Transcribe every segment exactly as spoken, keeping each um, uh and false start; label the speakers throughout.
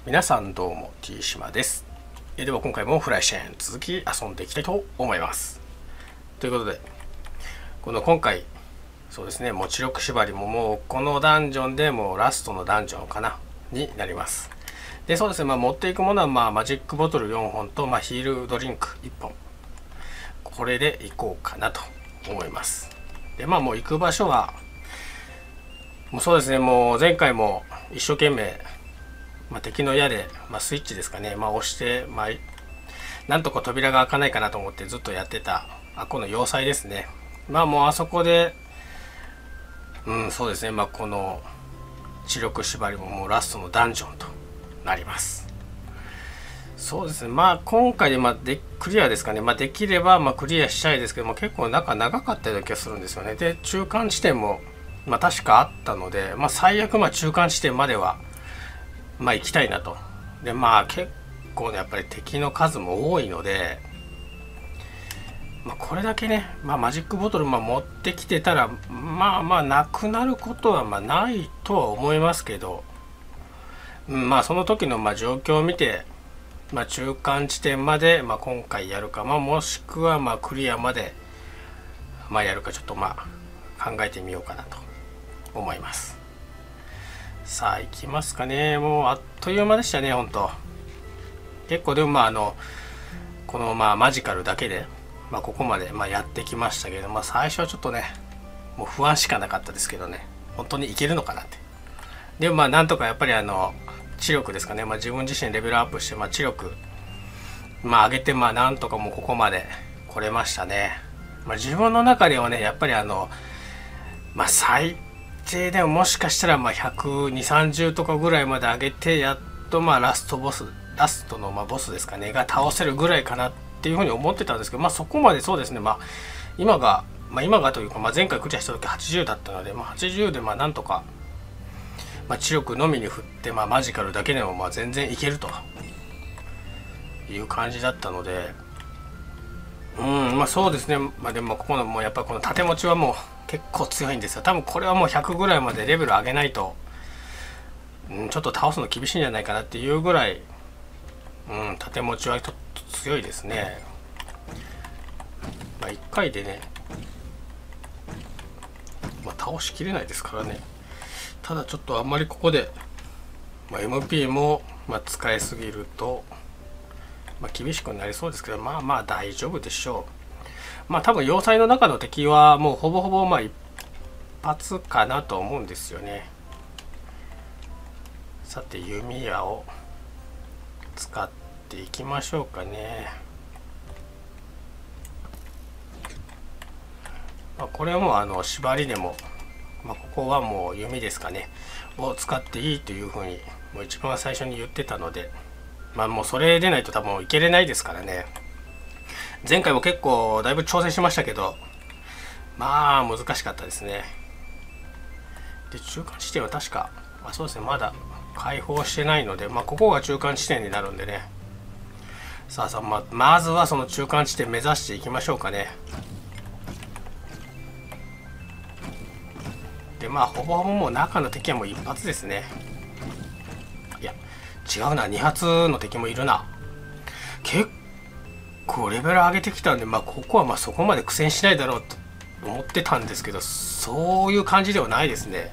Speaker 1: 皆さんどうも T 島です。えでは今回もフライシェーン続き遊んでいきたいと思います。ということでこの今回そうですね持ち力縛りももうこのダンジョンでもうラストのダンジョンかなになります。でそうですね、まあ、持っていくものはまあマジックボトルよんほんと、まあ、ヒールドリンクいっぽん、これでいこうかなと思います。でまあもう行く場所はもうそうですね、もう前回も一生懸命まあ、敵の矢で、まあ、スイッチですかね、まあ、押して、まあ、なんとか扉が開かないかなと思ってずっとやってたあこの要塞ですね。まあもうあそこでうんそうですね、まあこの知力縛りももうラストのダンジョンとなります。そうですね、まあ今回でまあでクリアですかね、まあ、できればまあクリアしたいですけども結構中長かったような気がするんですよね。で中間地点もまあ確かあったので、まあ、最悪まあ中間地点まではまあ行きたいなと。でまあ結構ねやっぱり敵の数も多いので、まあ、これだけね、まあ、マジックボトルまあ持ってきてたらまあまあなくなることはまあないとは思いますけど、うん、まあその時のまあ状況を見て、まあ、中間地点までまあ今回やるか、まあ、もしくはまあクリアまでまあやるかちょっとまあ考えてみようかなと思います。さあ行きますかね。もうあっという間でしたね本当。結構でもまああのこのまあマジカルだけで、まあ、ここまでまあやってきましたけど、まあ、最初はちょっとねもう不安しかなかったですけどね、本当にいけるのかなって。でもまあなんとかやっぱりあの知力ですかね、まあ、自分自身レベルアップして、まあ、知力まあ上げて、まあなんとかもうここまで来れましたね。まあ、自分の中ではねやっぱりあのまあ最低でももしかしたらまあひゃくにじゅう、さんじゅうとかぐらいまで上げてやっとまあラストボスラストのまあボスですかねが倒せるぐらいかなっていうふうに思ってたんですけど、まあそこまでそうですね、まあ今がまあ今がというか、まあ、前回クリアした時はちじゅうだったので、まあ、はちじゅうでまあなんとか、まあ、知力のみに振って、まあ、マジカルだけでもまあ全然いけるという感じだったので、うんまあそうですね、まあでもここのもうやっぱりこの盾持ちはもう結構強いんですよ。多分これはもうひゃくぐらいまでレベル上げないと、うん、ちょっと倒すの厳しいんじゃないかなっていうぐらい、うん、盾持ちはちょっと強いですね。まあ、いっかいでね、まあ、倒しきれないですからね。ただちょっとあんまりここで、まあ、エムピー もまあ使いすぎると、まあ、厳しくなりそうですけど、まあまあ大丈夫でしょう。まあ多分要塞の中の敵はもうほぼほぼまあ一発かなと思うんですよね。さて弓矢を使っていきましょうかね。まあ、これはもうあの縛りでも、まあ、ここはもう弓ですかねを使っていいというふうにもう一番最初に言ってたので、まあもうそれでないと多分いけれないですからね。前回も結構だいぶ挑戦しましたけどまあ難しかったですね。で中間地点は確か、まあ、そうですねまだ開放してないので、まあ、ここが中間地点になるんでね。さあさあ、ままずはその中間地点目指していきましょうかね。でまあほぼほぼもう中の敵はもう一発ですね。いや違うな、に発の敵もいるな。結構レベル上げてきたんで、まあここはまあそこまで苦戦しないだろうと思ってたんですけど、そういう感じではないですね。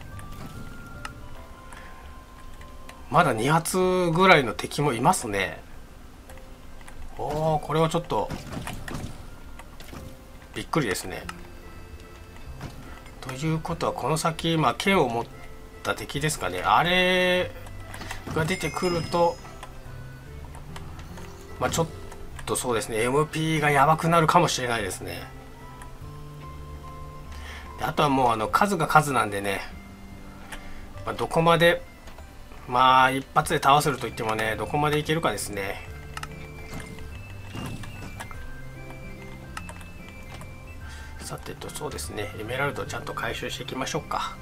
Speaker 1: まだに発ぐらいの敵もいますね。おおこれはちょっとびっくりですね。ということはこの先、まあ、剣を持った敵ですかね、あれが出てくると、まあ、ちょっとそうですね エムピー がやばくなるかもしれないですね。であとはもうあの数が数なんでね、まあ、どこまでまあ一発で倒せるといってもねどこまでいけるかですね。さてとそうですねエメラルドちゃんと回収していきましょうか。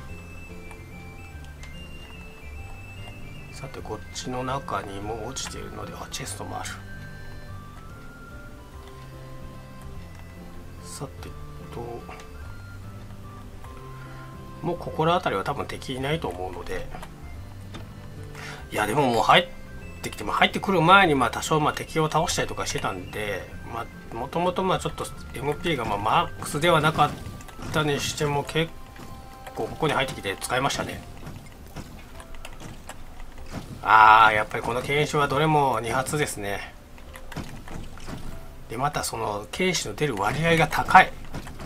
Speaker 1: さてこっちの中にも落ちているので、あチェストもある。さてともうここら辺りは多分敵いないと思うので、いやでももう入っってきて、まあ、入ってくる前にまあ多少まあ敵を倒したりとかしてたんで、まあ、もともとまあちょっと エムピー がまあマックスではなかったにしても結構ここに入ってきて使いましたね。ああ、やっぱりこの剣士はどれもに発ですね。でまたその剣士の出る割合が高い。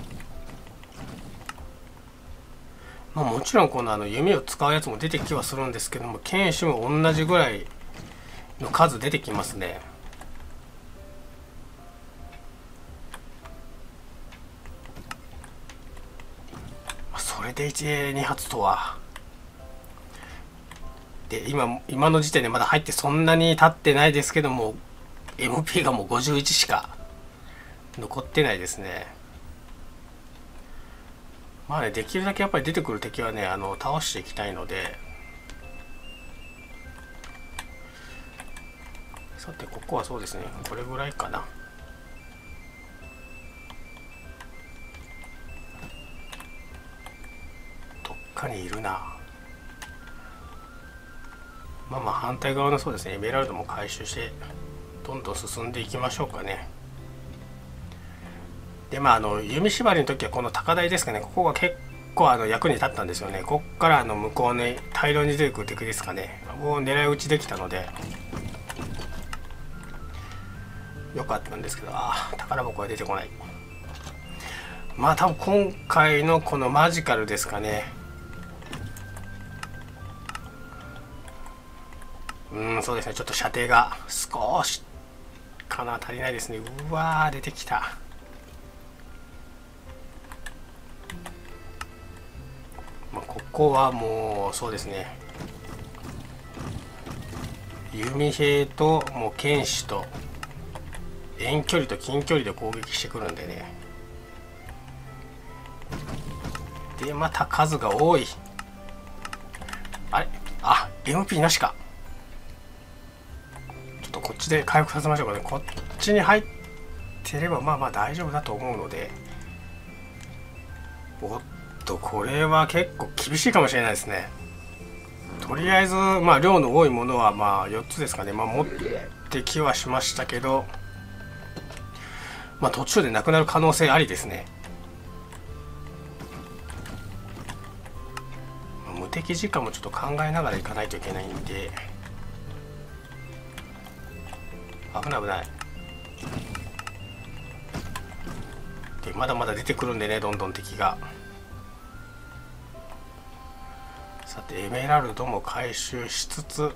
Speaker 1: まあ、もちろんこのあの弓を使うやつも出てきはするんですけども、剣士も同じぐらいの数出てきますね。それでいちに発とは。で今今の時点でまだ入ってそんなに経ってないですけども、 エムピー がもうごじゅういちしか残ってないですね。まあね、できるだけやっぱり出てくる敵はね、あの倒していきたいので。さてここはそうですね、これぐらいかな。どっかにいるな。まあまあ反対側のそうですね、エメラルドも回収してどんどん進んでいきましょうかね。でまああの弓縛りの時はこの高台ですかね、ここが結構あの役に立ったんですよね。こっからあの向こうに大量に出てくる敵ですかね、もう狙い撃ちできたのでよかったんですけど、ああ宝箱は出てこない。まあ多分今回のこのマジカルですかね。うん、そうですね、ちょっと射程が少しかな足りないですね。うわー出てきた。まあ、ここはもうそうですね、弓兵ともう剣士と遠距離と近距離で攻撃してくるんでね。でまた数が多い。あれ、あ エムピー なしか。ちょっとこっちで回復させましょうかね。こっちに入ってればまあまあ大丈夫だと思うので。おっとこれは結構厳しいかもしれないですね。とりあえずまあ量の多いものはまあよっつですかね、まあ、持ってきはしましたけど、まあ途中でなくなる可能性ありですね。無敵時間もちょっと考えながらいかないといけないんで。危ない危ない。でまだまだ出てくるんでね、どんどん敵が。さてエメラルドも回収しつつ、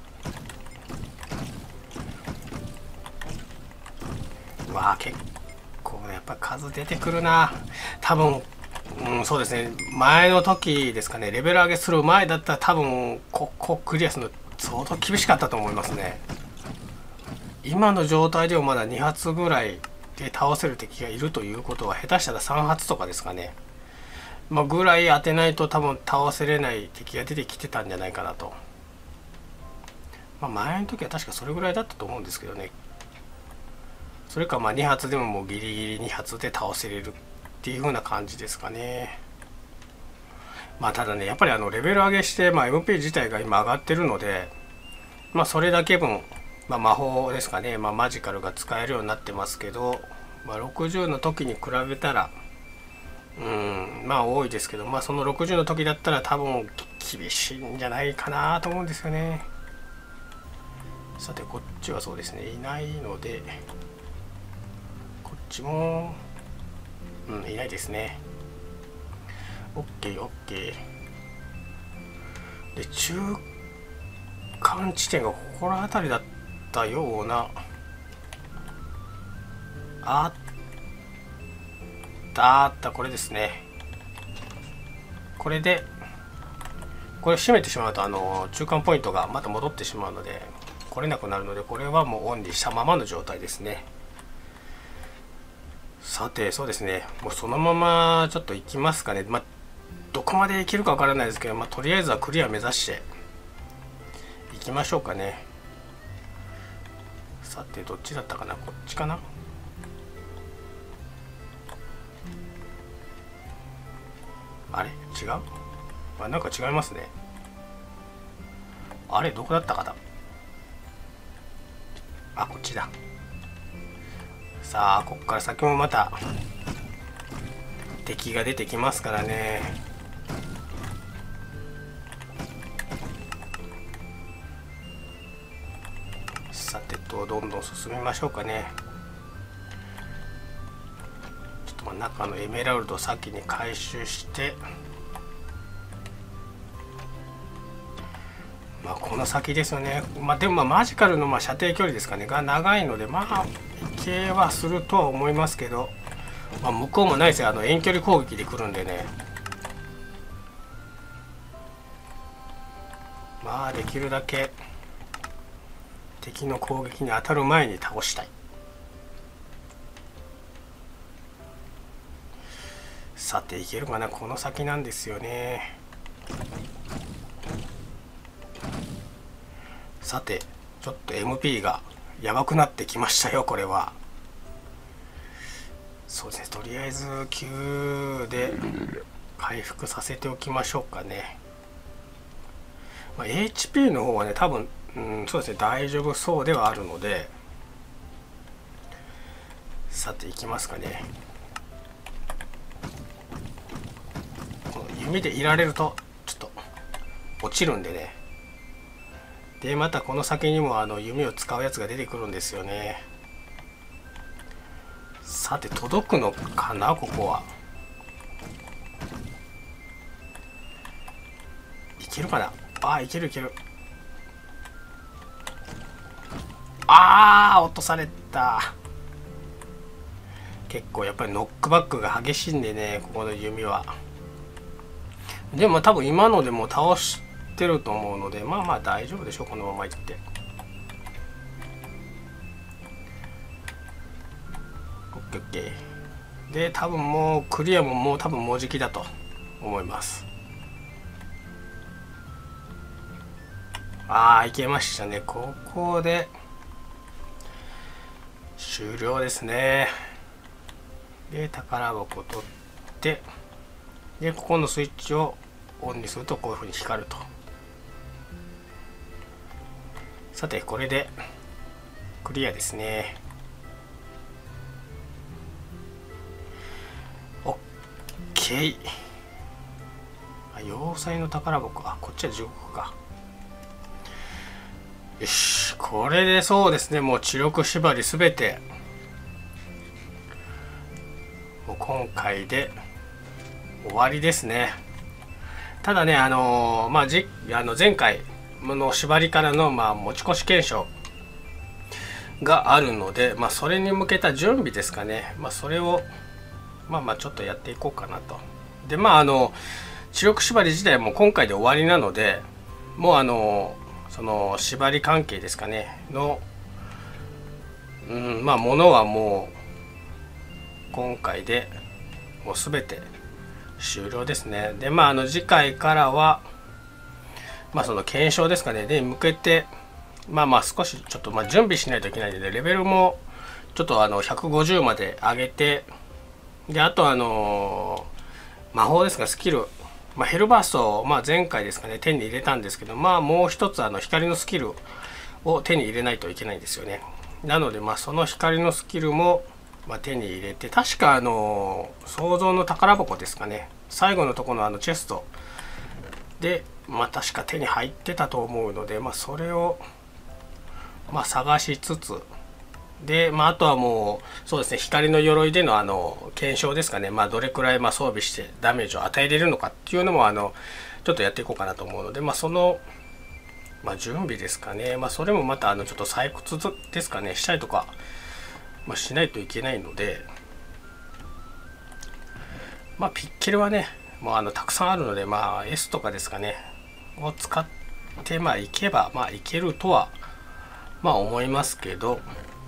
Speaker 1: うわあ結構ねやっぱ数出てくるな。多分、うん、そうですね、前の時ですかね、レベル上げする前だったら多分ここクリアするの相当厳しかったと思いますね。今の状態でもまだに発ぐらいで倒せる敵がいるということは、下手したらさん発とかですかね、まあ、ぐらい当てないと多分倒せれない敵が出てきてたんじゃないかなと。まあ、前の時は確かそれぐらいだったと思うんですけどね。それかまあに発でももうギリギリに発で倒せれるっていう風な感じですかね。まあただねやっぱりあのレベル上げして、まあ、エムピー 自体が今上がってるので、まあそれだけ分、まあ、魔法ですかね、まあ、マジカルが使えるようになってますけど、まあ、ろくじゅうの時に比べたらうんまあ多いですけど、まあそのろくじゅうの時だったら多分厳しいんじゃないかなと思うんですよね。さてこっちはそうですねいないので、こっちもうんいないですね。 OKOK で中間地点がここら辺りだったような。あったあった、これですね。これでこれ閉めてしまうとあの中間ポイントがまた戻ってしまうので来れなくなるので、これはもうオンにしたままの状態ですね。さてそうですね、もうそのままちょっと行きますかね。まあどこまで行けるかわからないですけど、まあ、とりあえずはクリア目指して行きましょうかね。さてどっちだったかな、こっちかな。あれ違う、あなんか違いますね。あれどこだったかな。 あ、こっちだ。さあここから先もまた敵が出てきますからね。さてとどんどん進みましょうかね。ちょっと中のエメラルドを先に回収して、まあこの先ですよね。まあでもまあマジカルのまあ射程距離ですかねが長いので、まあいけはするとは思いますけど、まあ、向こうもないですよ、あの遠距離攻撃で来るんでね。まあできるだけ敵の攻撃に当たる前に倒したい。さていけるかな、この先なんですよね。さてちょっと エムピー がやばくなってきましたよ。これはそうですね、とりあえずきゅうで回復させておきましょうかね。まあ、エイチピー の方はね多分、うん、そうですね大丈夫そうではあるので、さていきますかね。この弓でいられるとちょっと落ちるんでね。でまたこの先にもあの弓を使うやつが出てくるんですよね。さて届くのかな、ここはいけるかな。あーいけるいける。あー落とされた。結構やっぱりノックバックが激しいんでね、ここの弓は。でも多分今のでも倒してると思うので、まあまあ大丈夫でしょう、このままいって。オッケーオッケー。で多分もうクリアももう多分もうじきだと思います。ああいけましたね。ここで終了ですね。で宝箱取って、でここのスイッチをオンにするとこういうふうに光ると。さてこれでクリアですね。オッケー。あ、要塞の宝箱、あこっちはじゅうごか。よし、これでそうですね、もう知力縛りすべてもう今回で終わりですね。ただね、あのー、まあじあの前回の縛りからのまあ持ち越し検証があるので、まあ、それに向けた準備ですかね。まあ、それをまあまあちょっとやっていこうかなと。でまああの知力縛り自体も今回で終わりなので、もうあのその縛り関係ですかねの、うん、まあものはもう今回でもう全て終了ですね。でまああの次回からはまあその検証ですかねで向けてまあまあ少しちょっとまあ準備しないといけないので、レベルもちょっとあのひゃくごじゅうまで上げて、であとあの魔法ですがスキル、まあ、ヘルバーストをまあ前回ですかね手に入れたんですけど、まあもう一つあの光のスキルを手に入れないといけないんですよね。なのでまあその光のスキルもまあ手に入れて、確かあの創造の宝箱ですかね、最後のところのあのチェストでまあ確か手に入ってたと思うので、まあそれをまあ探しつつで、まあ、あとはもうそうですね光の鎧でのあの検証ですかね、まあ、どれくらいまあ装備してダメージを与えれるのかっていうのもあのちょっとやっていこうかなと思うので、まあ、その、まあ、準備ですかね、まあ、それもまたあのちょっと採掘ですかねしたりとか、まあ、しないといけないので、まあ、ピッケルはねもうあのたくさんあるので、まあ、S とかですかねを使ってまあいけばまあいけるとはまあ思いますけど、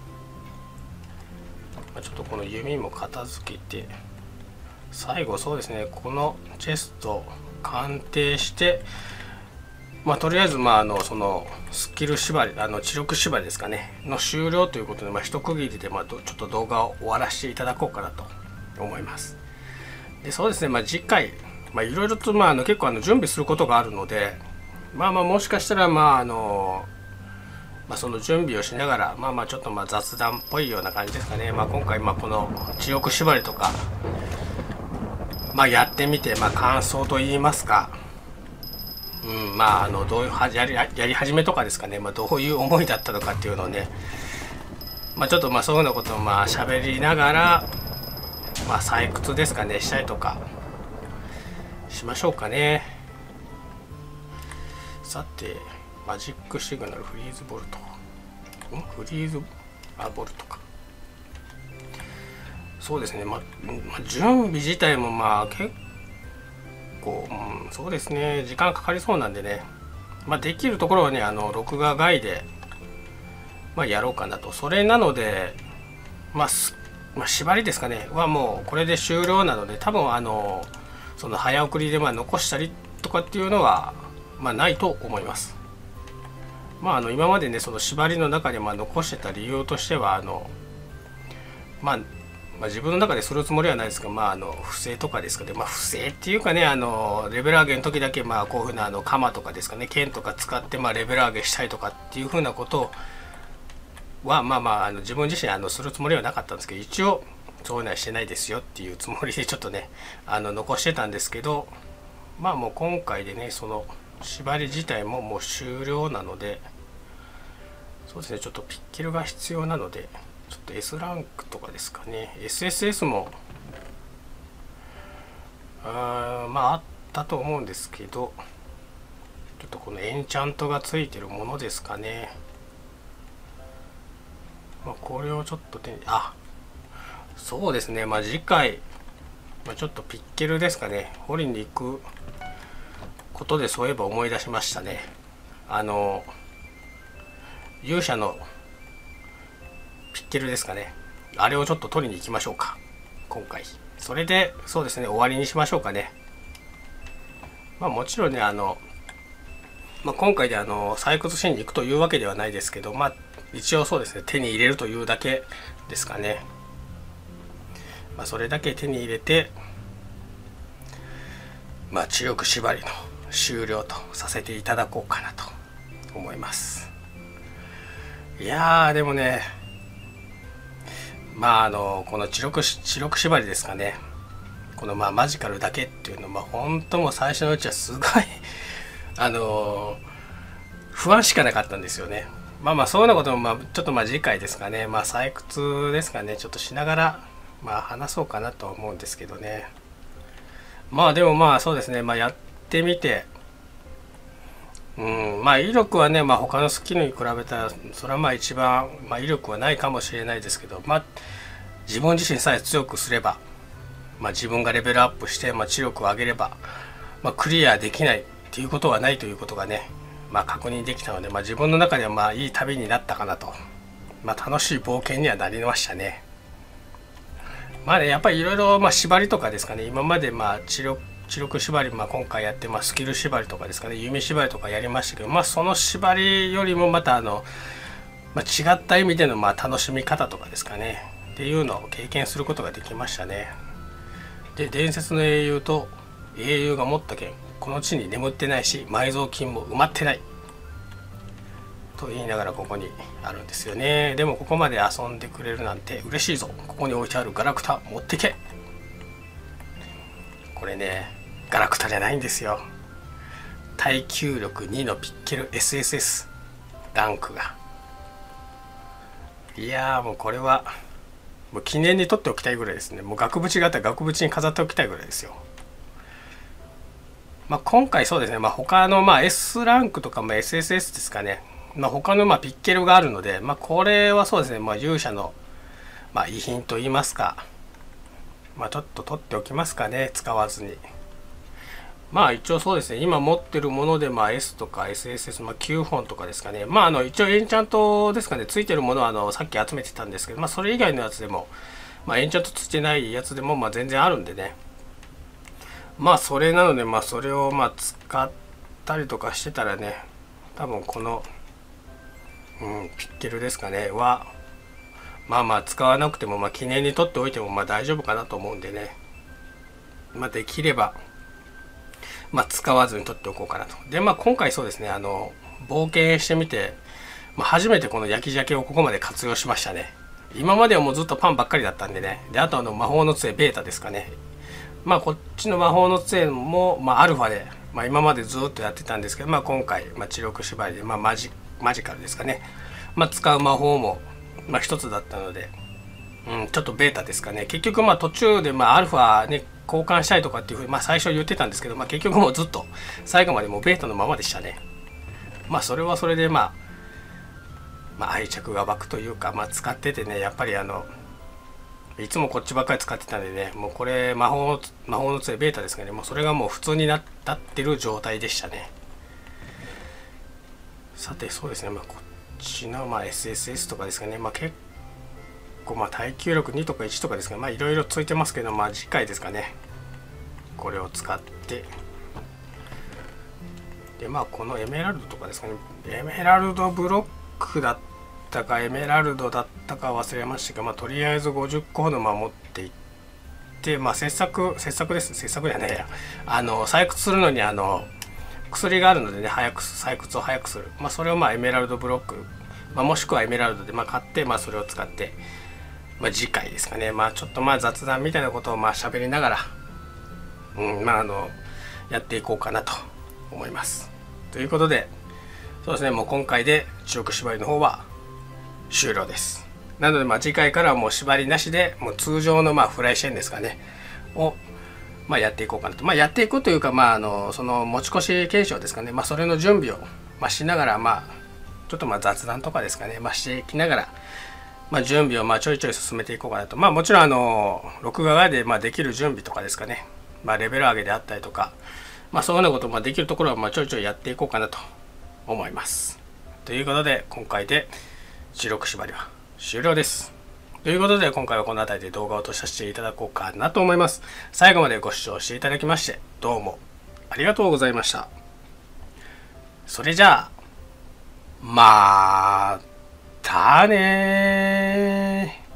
Speaker 1: ちょっとこの弓も片付けて最後そうですねこのチェスト鑑定して、まあとりあえずまああのそのスキル縛りあの知力縛りですかねの終了ということで、まあ一区切りでまあちょっと動画を終わらせていただこうかなと思います。でそうですね、まあ次回まあいろいろとまああの結構あの準備することがあるので、まあまあもしかしたらまああのまあ、その準備をしながら、まあまあちょっとまあ雑談っぽいような感じですかね。まあ、今回まあこの知力縛りとか、まあ、やってみて、まあ、感想といいますか、うん、まああのどういうはやりやり始めとかですかね、まあ、どういう思いだったのかっていうのをね、まあ、ちょっとまあそういうようなことをまあ喋りながら、まあ、採掘ですかねしたりとかしましょうかね。さてマジックシグナルフリーズボルトんフリーズあボルトか。そうですね、まあ、準備自体もまあ結構、うん、そうですね時間かかりそうなんでね、まあ、できるところはねあの録画外で、まあ、やろうかなと。それなので、まあ、まあ縛りですかねはもうこれで終了なので、多分あのその早送りでまあ残したりとかっていうのは、まあ、ないと思います。まあ、あの今までねその縛りの中でまあ残してた理由としてはあの、まあ、まあ自分の中でするつもりはないですが、まあ、あの不正とかですかね、まあ、不正っていうかねあのレベル上げの時だけまあこういうふうなあの鎌とかですかね剣とか使ってまあレベル上げしたりとかっていうふうなことはまあまああの自分自身あのするつもりはなかったんですけど、一応そういうのはしてないですよっていうつもりでちょっとねあの残してたんですけど、まあもう今回でねその縛り自体ももう終了なので、そうですねちょっとピッケルが必要なのでちょっと S ランクとかですかね。 エスエスエス もあまああったと思うんですけど、ちょっとこのエンチャントがついてるものですかね。まあ、これをちょっと手にあそうですねまあ次回、まあ、ちょっとピッケルですかね掘りに行くことでそういえば思い出しましたね。あの勇者のピッケルですかね、あれをちょっと取りに行きましょうか今回。それでそうですね終わりにしましょうかね。まあもちろんねあの、まあ、今回であの採掘しに行くというわけではないですけど、まあ一応そうですね手に入れるというだけですかね。まあそれだけ手に入れて、まあ知力縛りの終了とさせていただこうかなと思います。いやーでもねまああのこの知力知力縛りですかね、このまあマジカルだけっていうのはまあ本当もう最初のうちはすごいあの不安しかなかったんですよね。まあまあそういうようなこともまあちょっとまあ次回ですかね、まあ採掘ですかねちょっとしながらまあ話そうかなと思うんですけどね。まあでもまあそうですねまあやってみて、うんまあ威力はねまあ他のスキルに比べたらそれはまあ一番、まあ、威力はないかもしれないですけど、まあ自分自身さえ強くすれば、まあ、自分がレベルアップして、まあ、知力を上げれば、まあ、クリアできないっていうことはないということがね、まあ、確認できたので、まあ、自分の中ではまあいい旅になったかなと、まあ、楽しい冒険にはなりましたね。まあねやっぱりいろいろ縛りとかですかね、今までまあ知力知力縛り、まあ、今回やって、まあ、スキル縛りとかですかね弓縛りとかやりましたけど、まあ、その縛りよりもまたあの、まあ、違った意味でのまあ楽しみ方とかですかねっていうのを経験することができましたね。で伝説の英雄と英雄が持った剣この地に眠ってないし埋蔵金も埋まってないと言いながらここにあるんですよね。でもここまで遊んでくれるなんて嬉しいぞ、ここに置いてあるガラクタ持ってけ。これねガラクタじゃないんですよ。耐久力にのピッケル エスエスエス ランクが。いやーもうこれはもう記念に取っておきたいぐらいですね。もう額縁があったら額縁に飾っておきたいぐらいですよ。まあ、今回そうですね、まあ、他のまあ S ランクとかも エスエスエス ですかね、まあ、他のまあピッケルがあるので、まあ、これはそうですね、まあ、勇者のまあ遺品といいますか、まあ、ちょっと取っておきますかね使わずに。まあ一応そうですね今持ってるものでまあ S とか エスエスエス、まあ、きゅうほんとかですかね、まああの一応エンチャントですかねついてるものはあのさっき集めてたんですけど、まあそれ以外のやつでもまあエンチャントついてないやつでもまあ全然あるんでね、まあそれなのでまあそれをまあ使ったりとかしてたらね多分この、うん、ピッケルですかねはまあまあ使わなくてもまあ記念に取っておいてもまあ大丈夫かなと思うんでね、まあできればまあ、使わずに取っておこうかなと。でまあ今回そうですねあの冒険してみて、 まあ、初めてこの焼き鮭をここまで活用しましたね。今まではもうずっとパンばっかりだったんでね。であとあの魔法の杖ベータですかね。まあこっちの魔法の杖も、まあ、アルファで、まあ、今までずっとやってたんですけど、まあ、今回、まあ、知力縛りで、まあ、マジマジカルですかね、まあ、使う魔法も、まあ、一つだったので、うん、ちょっとベータですかね。結局まあ途中で、まあ、アルファね交換したいとかっていうふうに、まあ、最初言ってたんですけど、まあ、結局もうずっと最後までもうベータのままでしたね。まあそれはそれで、まあ、まあ愛着が湧くというか、まあ、使っててねやっぱりあのいつもこっちばっかり使ってたんでね、もうこれ魔法魔法の杖ベータですかね、もうそれがもう普通になったってる状態でしたね。さてそうですね、まあ、こっちの、まあ、エスエスエス とかですかね、まあ、結構まあ耐久力にとかいちとかですかね、まあいろいろついてますけど、まあ次回ですかねこれを使って、でまあこのエメラルドとかですかね、エメラルドブロックだったかエメラルドだったか忘れましたが、まあ、とりあえずごじゅっこほど持っていって、まあ、切削切削です切削じゃないやあの採掘するのにあの薬があるのでね、早く採掘を早くする、まあ、それをまあエメラルドブロック、まあ、もしくはエメラルドでまあ買って、まあ、それを使って、まあ、次回ですかね、まあ、ちょっとまあ雑談みたいなことをまあ喋りながら、うんまあ、あのやっていこうかなと思います。ということでそうですね、もう今回で知力縛りの方は終了です。なのでまあ次回からはもう縛りなしでもう通常のまあフライシェーンですかねをまあやっていこうかなと、まあ、やっていくというか、まあ、あのその持ち越し検証ですかね、まあ、それの準備をまあしながら、まあちょっとまあ雑談とかですかね、まあ、していきながら、まあ、準備をまあちょいちょい進めていこうかなと。まあもちろんあの録画でまあできる準備とかですかね、まあ、レベル上げであったりとか、まあ、そういうようなこともできるところはまあちょいちょいやっていこうかなと思います。ということで今回で知力縛りは終了です。ということで今回はこの辺りで動画を落とさせていただこうかなと思います。最後までご視聴していただきましてどうもありがとうございました。それじゃあまたねー。